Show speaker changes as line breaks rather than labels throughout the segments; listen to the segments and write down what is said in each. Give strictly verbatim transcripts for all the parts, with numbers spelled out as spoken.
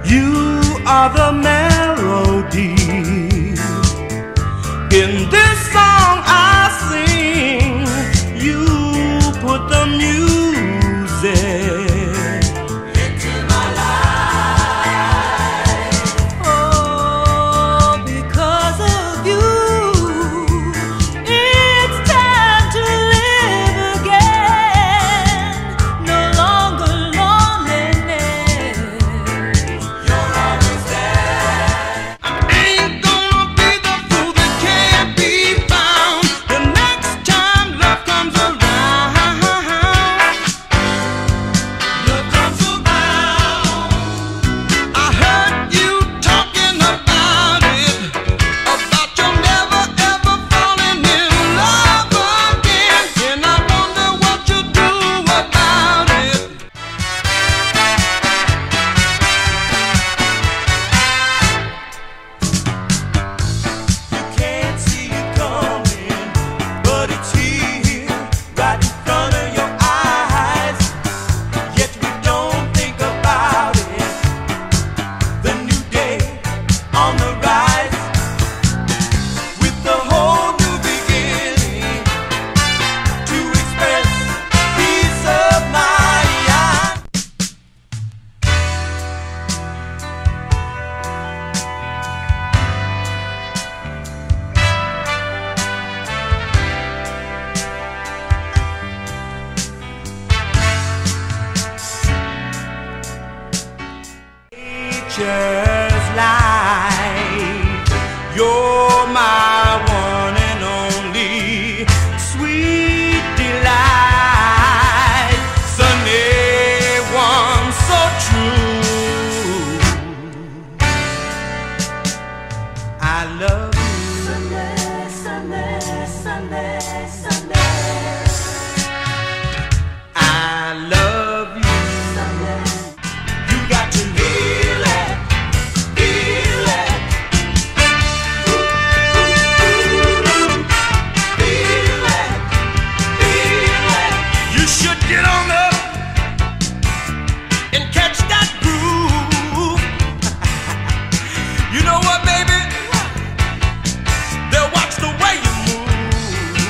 You are the melody in this song I sing. You put the music into my life.
Oh, because of you, it's time to live again. No longer loneliness.
You're always there. I ain't gonna be the fool that can't be found the next time love comes around. Love comes around. I heard you talking about it, about you never ever falling in love again, and I wonder what you do about it. You can't see it coming, but it's here, right in front of your eyes. Yet we don't think about it. The new day on the rise, with the whole new beginning to express peace of mind. Nature's light, you're my one and only sweet delight, sunny one so true. I love you.
Sunday, Sunday, Sunday, Sunday,
I love you.
Sunday.
You got to feel it, feel it. Feel it, feel it. You should get on up and catch that groove. You know what, baby? They'll watch the way you move.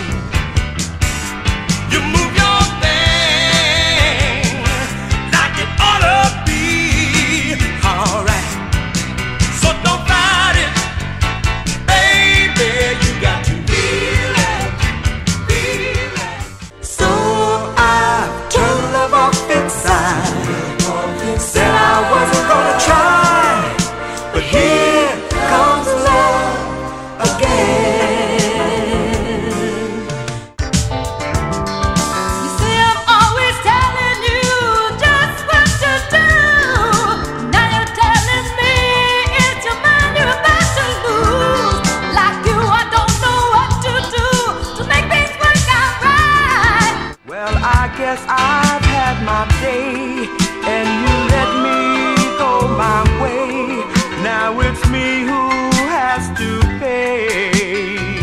You move your thing like it ought to be. Alright, so don't fight it, baby. You got to feel it, feel it. So I turned love off inside. Said I wasn't gonna try, but here comes love again.
You see, I'm always telling you just what to do. Now you're telling me it's your mind you're about to lose. Like you, I don't know what to do to make things work out right.
Well, I guess I've had my day, and you let me go my way. Now it's me who has to pay.